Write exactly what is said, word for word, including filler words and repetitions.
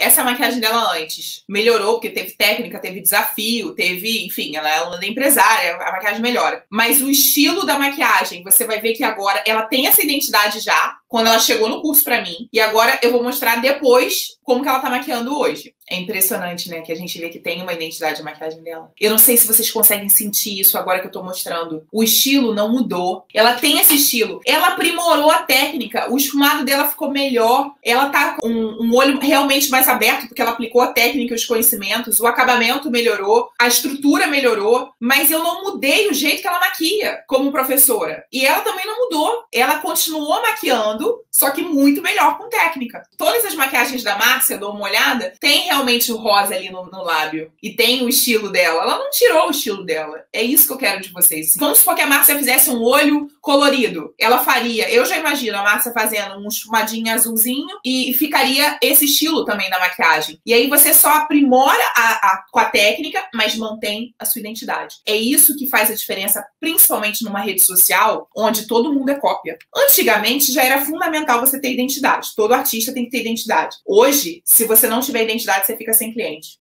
essa é a maquiagem dela antes. Melhorou, porque teve técnica, teve desafio, teve, enfim, ela é uma empresária, a maquiagem melhora. Mas o estilo da maquiagem, você vai ver que agora ela tem essa identidade já, quando ela chegou no curso pra mim. E agora eu vou mostrar depois como que ela tá maquiando hoje. É impressionante, né? Que a gente vê que tem uma identidade de maquiagem dela. Eu não sei se vocês conseguem sentir isso agora que eu tô mostrando. O estilo não mudou. Ela tem esse estilo. Ela aprimorou a técnica. O esfumado dela ficou melhor. Ela tá com um olho realmente mais aberto, porque ela aplicou a técnica e os conhecimentos. O acabamento melhorou. A estrutura melhorou. Mas eu não mudei o jeito que ela maquia como professora. E ela também não mudou. Ela continuou maquiando, só que muito melhor com técnica. Todas as maquiagens da Márcia, eu dou uma olhada, tem realmente o rosa ali no, no lábio. E tem o estilo dela. Ela não tirou o estilo dela. É isso que eu quero de vocês. Vamos supor que a Márcia fizesse um olho colorido. Ela faria, eu já imagino a Márcia fazendo um esfumadinho azulzinho e ficaria esse estilo também na maquiagem. E aí você só aprimora a, a, com a técnica, mas mantém a sua identidade. É isso que faz a diferença, principalmente numa rede social, onde todo mundo é cópia. Antigamente já era fundamental você ter identidade. Todo artista tem que ter identidade. Hoje, se você não tiver identidade, você fica sem cliente.